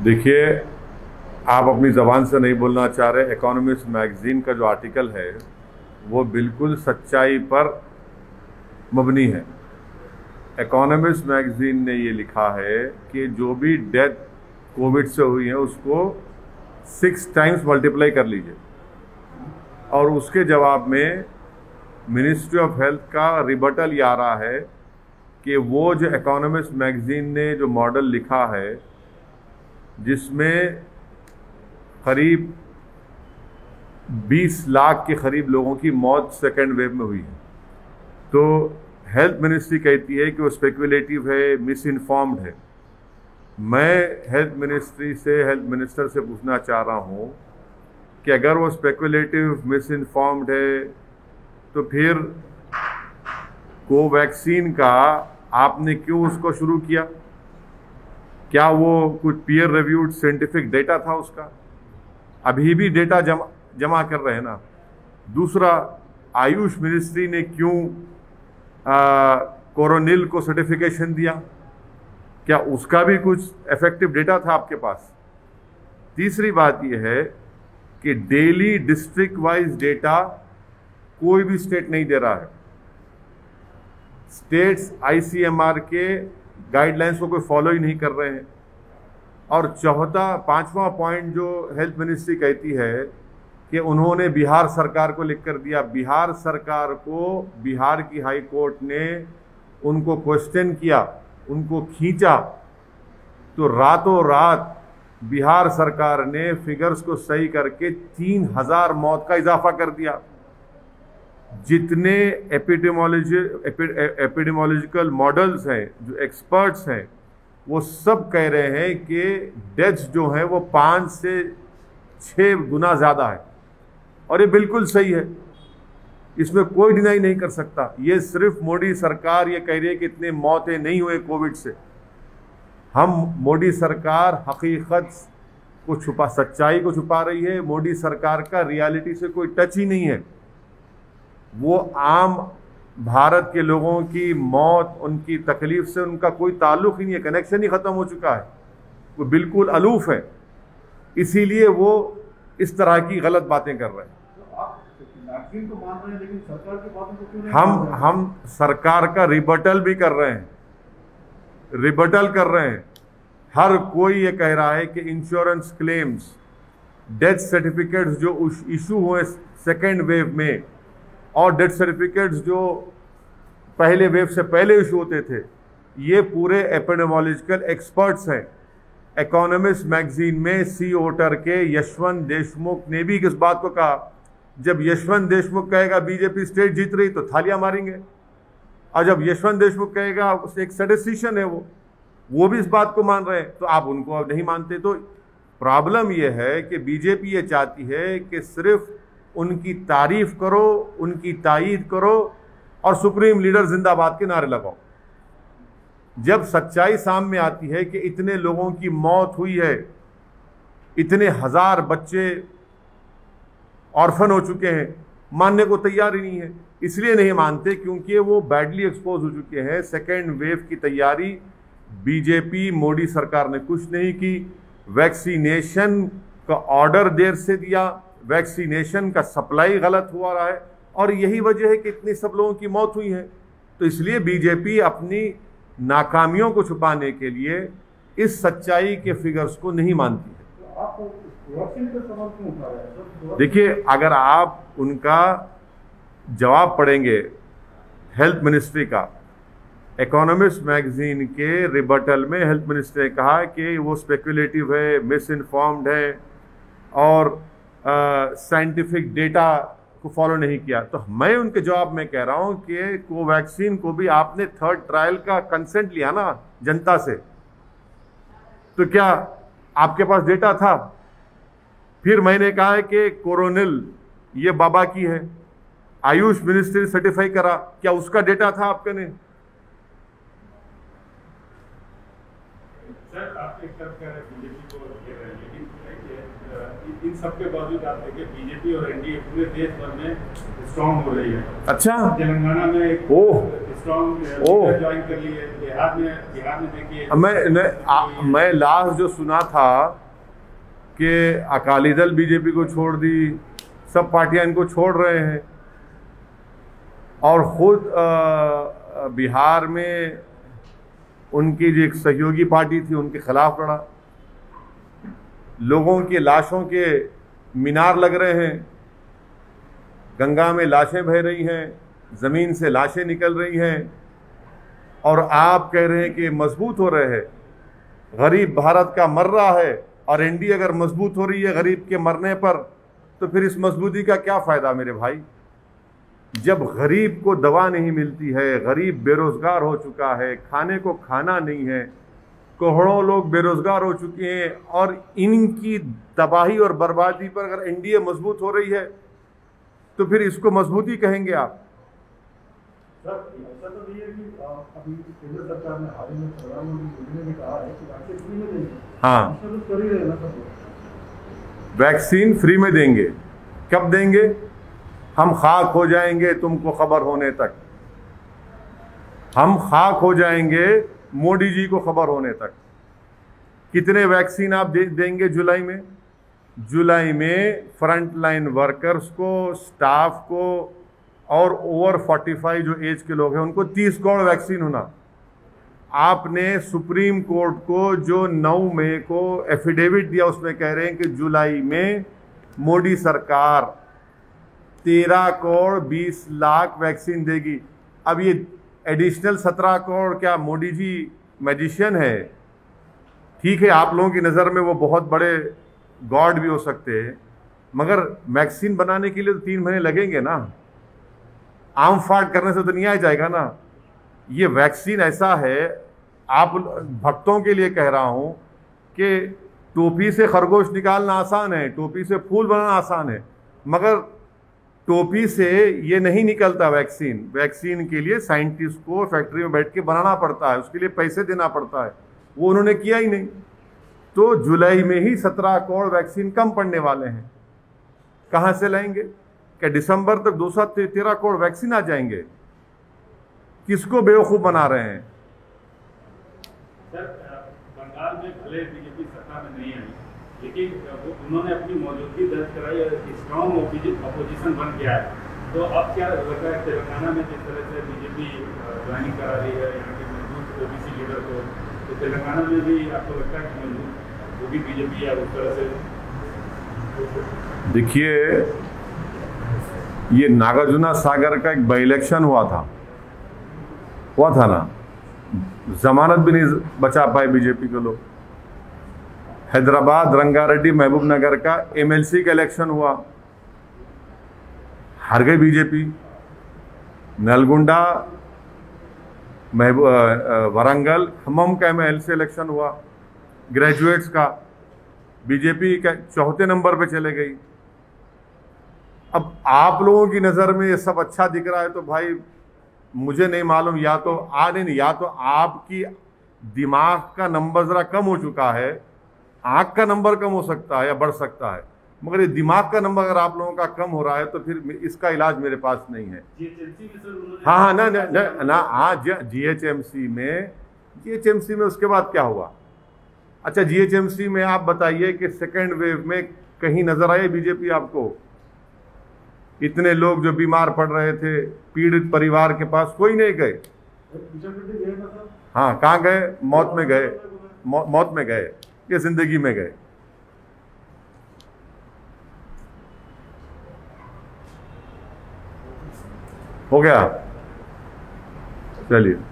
देखिए, आप अपनी ज़बान से नहीं बोलना चाह रहे। इकोनॉमिस्ट मैगज़ीन का जो आर्टिकल है वो बिल्कुल सच्चाई पर मबनी है। इकोनॉमिस्ट मैगज़ीन ने ये लिखा है कि जो भी डेथ कोविड से हुई है उसको 6 टाइम्स मल्टीप्लाई कर लीजिए, और उसके जवाब में मिनिस्ट्री ऑफ हेल्थ का रिबटल ये आ रहा है कि वो जो इकोनॉमिस्ट मैगज़ीन ने जो मॉडल लिखा है जिसमें करीब 20 लाख के करीब लोगों की मौत सेकेंड वेव में हुई है, तो हेल्थ मिनिस्ट्री कहती है कि वो स्पेकुलेटिव है, मिस इन्फॉर्म्ड है। मैं हेल्थ मिनिस्टर से पूछना चाह रहा हूँ कि अगर वो स्पेकुलेटिव, मिस इन्फॉर्म्ड है तो फिर कोवैक्सीन का आपने क्यों उसको शुरू किया? क्या वो कुछ पीयर रिव्यूड साइंटिफिक डेटा था उसका? अभी भी डेटा जमा कर रहे हैं ना। दूसरा, आयुष मिनिस्ट्री ने क्यों कोरोनिल को सर्टिफिकेशन दिया? क्या उसका भी कुछ इफेक्टिव डेटा था आपके पास? तीसरी बात यह है कि डेली डिस्ट्रिक्ट वाइज डेटा कोई भी स्टेट नहीं दे रहा है। स्टेट्स आईसीएमआर के गाइडलाइंस को कोई फॉलो ही नहीं कर रहे हैं। और पांचवा पॉइंट जो हेल्थ मिनिस्ट्री कहती है कि उन्होंने बिहार सरकार को लिख कर दिया। बिहार सरकार को बिहार की हाई कोर्ट ने उनको क्वेश्चन किया, उनको खींचा, तो रातों रात बिहार सरकार ने फिगर्स को सही करके 3000 मौत का इजाफा कर दिया। जितने एपिडेमोलॉजिकल मॉडल्स हैं, जो एक्सपर्ट्स हैं, वो सब कह रहे हैं कि डेथ्स जो हैं वो 5 से 6 गुना ज़्यादा है, और ये बिल्कुल सही है, इसमें कोई डिनाई नहीं कर सकता। ये सिर्फ मोदी सरकार ये कह रही है कि इतने मौतें नहीं हुए कोविड से। मोदी सरकार हकीकत को सच्चाई को छुपा रही है। मोदी सरकार का रियलिटी से कोई टच ही नहीं है। वो आम भारत के लोगों की मौत, उनकी तकलीफ से उनका कोई ताल्लुक ही नहीं है, कनेक्शन ही खत्म हो चुका है, वो बिल्कुल अलूफ है। इसीलिए वो इस तरह की गलत बातें कर रहे हैं। तो मान रहे हैं, लेकिन सरकार की बातों को क्यों नहीं हम सरकार का रिबटल भी कर रहे हैं, हर कोई ये कह रहा है कि इंश्योरेंस क्लेम्स, डेथ सर्टिफिकेट्स जो इशू हुए सेकेंड वेव में, और डेथ सर्टिफिकेट्स जो पहले वेव से पहले इशू होते थे, ये पूरे एपिडेमोलॉजिकल एक्सपर्ट्स हैं। इकोनॉमिस्ट मैगजीन में सी ओटर के यशवंत देशमुख ने भी इस बात को कहा। जब यशवंत देशमुख कहेगा बीजेपी स्टेट जीत रही तो थालियां मारेंगे, और जब यशवंत देशमुख कहेगा एक स्टैटिस्टिशियन है वो भी इस बात को मान रहे हैं, तो आप उनको अब नहीं मानते। तो प्रॉब्लम यह है कि बीजेपी ये चाहती है कि सिर्फ उनकी तारीफ करो, उनकी तायीद करो और सुप्रीम लीडर जिंदाबाद के नारे लगाओ। जब सच्चाई सामने आती है कि इतने लोगों की मौत हुई है, इतने हजार बच्चे ऑर्फन हो चुके हैं, मानने को तैयार ही नहीं है। इसलिए नहीं मानते क्योंकि वो बैडली एक्सपोज हो चुके हैं। सेकेंड वेव की तैयारी बीजेपी मोदी सरकार ने कुछ नहीं की। वैक्सीनेशन का ऑर्डर देर से दिया, वैक्सीनेशन का सप्लाई गलत हुआ रहा है, और यही वजह है कि इतनी सब लोगों की मौत हुई है। तो इसलिए बीजेपी अपनी नाकामियों को छुपाने के लिए इस सच्चाई के फिगर्स को नहीं मानती है। देखिए, अगर आप उनका जवाब पढ़ेंगे हेल्थ मिनिस्ट्री का, इकोनॉमिस्ट मैगजीन के रिबटल में हेल्थ मिनिस्ट्री ने कहा कि वो स्पेकुलेटिव है, मिस इन्फॉर्म्ड है, और साइंटिफिक डेटा को फॉलो नहीं किया। तो मैं उनके जवाब में कह रहा हूं कि कोवैक्सीन को भी आपने 3rd ट्रायल का कंसेंट लिया ना जनता से, तो क्या आपके पास डेटा था? फिर मैंने कहा है कि कोरोनिल ये बाबा की है, आयुष मिनिस्ट्री सर्टिफाई करा, क्या उसका डेटा था आपके? ने सर, आप एक तरफ कह रहे हैं बीजेपी को घेर रहे हैं, लेकिन इन सबके बावजूद आप देखिए बीजेपी और एनडीए पूरे देश भर में स्ट्रांग हो रही है। अच्छा, तेलंगाना में स्ट्रॉन्ग ओह। ज्वाइन कर लिए। बिहार में देखिए, मैं लास्ट जो सुना था कि अकाली दल बीजेपी को छोड़ दी, सब पार्टियां इनको छोड़ रहे हैं, और खुद बिहार में उनकी जो एक सहयोगी पार्टी थी उनके खिलाफ लड़ा। लोगों की लाशों के मीनार लग रहे हैं, गंगा में लाशें बह रही हैं, ज़मीन से लाशें निकल रही हैं, और आप कह रहे हैं कि मजबूत हो रहे हैं। गरीब भारत का मर रहा है, और एनडीए अगर मजबूत हो रही है गरीब के मरने पर, तो फिर इस मजबूती का क्या फ़ायदा मेरे भाई? जब गरीब को दवा नहीं मिलती है, गरीब बेरोज़गार हो चुका है, खाने को खाना नहीं है, करोड़ों लोग बेरोज़गार हो चुके हैं, और इनकी तबाही और बर्बादी पर अगर एनडीए मजबूत हो रही है तो फिर इसको मजबूती कहेंगे आप? सर, ऐसा तो नहीं है कि अभी केंद्र सरकार ने हाल ही में प्रधानमंत्री मोदी ने कहा है कि वैक्सीन फ्री में देंगे। हाँ, तो कर ही रहे ना सर। वैक्सीन फ्री में देंगे। कब देंगे? हम खाक हो जाएंगे तुमको खबर होने तक। हम खाक हो जाएंगे मोदी जी को खबर होने तक। कितने वैक्सीन आप देंगे जुलाई में? जुलाई में फ्रंट लाइन वर्कर्स को, स्टाफ को, और ओवर 45 जो एज के लोग हैं उनको 30 करोड़ वैक्सीन होना। आपने सुप्रीम कोर्ट को जो 9 मई को एफिडेविट दिया उसमें कह रहे हैं कि जुलाई में मोदी सरकार 13 करोड़ 20 लाख वैक्सीन देगी। अब ये एडिशनल 17 करोड़ क्या मोदी जी मैजिशियन है? ठीक है, आप लोगों की नज़र में वो बहुत बड़े गॉड भी हो सकते हैं, मगर वैक्सीन बनाने के लिए तो 3 महीने लगेंगे ना। आम फाट करने से तो नहीं आ जाएगा ना। ये वैक्सीन ऐसा है, आप भक्तों के लिए कह रहा हूँ कि टोपी से खरगोश निकालना आसान है, टोपी से फूल बनाना आसान है, मगर टोपी से ये नहीं निकलता वैक्सीन। वैक्सीन के लिए साइंटिस्ट को फैक्ट्री में बैठ के बनाना पड़ता है, उसके लिए पैसे देना पड़ता है, वो उन्होंने किया ही नहीं। तो जुलाई में ही 17 करोड़ वैक्सीन कम पड़ने वाले हैं। कहाँ से लाएंगे? क्या दिसंबर तक 213 करोड़ वैक्सीन आ जाएंगे? किसको बेवकूफ़ बना रहे हैं? सर, बंगाल में भले बीजेपी सत्ता में नहीं आई, लेकिन उन्होंने अपनी मौजूदगी दर्ज कराई और स्ट्रॉन्ग अपोजिशन बन गया है। तो अब क्या लग रहा है तेलंगाना में जिस तरह से बीजेपी ज्वाइनिंग करा रही है यहाँ के मजबूत ओबीसी लीडर को, तो तेलंगाना में भी आपको लगता है कि मजबूत वो भी बीजेपी है उस तरह से? देखिए, ये नागार्जुना सागर का एक बाई इलेक्शन हुआ था ना, जमानत भी नहीं बचा पाए बीजेपी के लोग। हैदराबाद रंगारेड्डी महबूब नगर का एमएलसी का इलेक्शन हुआ, हार गई बीजेपी। नलगुंडा वरंगल खम्मम का एमएलसी इलेक्शन हुआ, ग्रेजुएट्स का, बीजेपी का 4थे नंबर पे चले गई। अब आप लोगों की नज़र में ये सब अच्छा दिख रहा है तो भाई मुझे नहीं मालूम, या तो या तो आपकी दिमाग का नंबर ज़रा कम हो चुका है, आँख का नंबर कम हो सकता है या बढ़ सकता है, मगर ये दिमाग का नंबर अगर आप लोगों का कम हो रहा है तो फिर इसका इलाज मेरे पास नहीं है। हाँ, ना जीएचएमसी में उसके बाद क्या हुआ? अच्छा, जीएचएमसी में आप बताइए कि सेकेंड वेव में कहीं नजर आए बीजेपी आपको? इतने लोग जो बीमार पड़ रहे थे, पीड़ित परिवार के पास कोई नहीं गए। हाँ, कहाँ गए? मौत में गए, मौत में गए या जिंदगी में गए? हो गया, चलिए।